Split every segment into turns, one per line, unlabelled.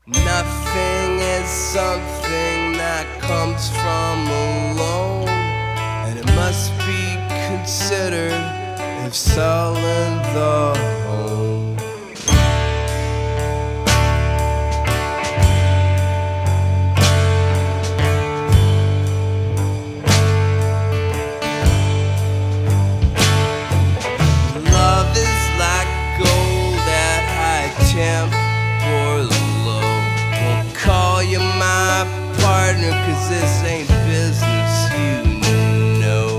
Nothing is something that comes from alone, and it must be considered if selling the home. Love is like gold at high temp or low. Won't call you my partner, 'cause this ain't business, you know.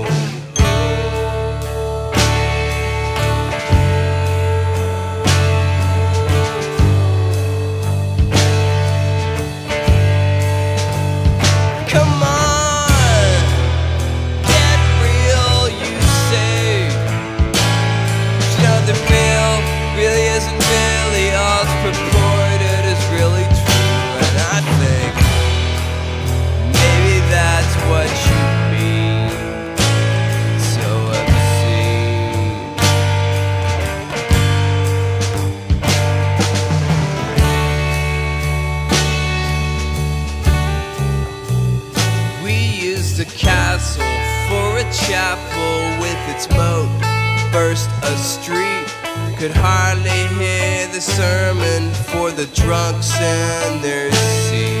Come on, get real, you say. But nothing real really isn't really all's purported is really true. And I think maybe that's what you mean. So obscene. We used a castle for a chapel with its moat. First a street, could hardly hear the sermon for the drunks and their seats.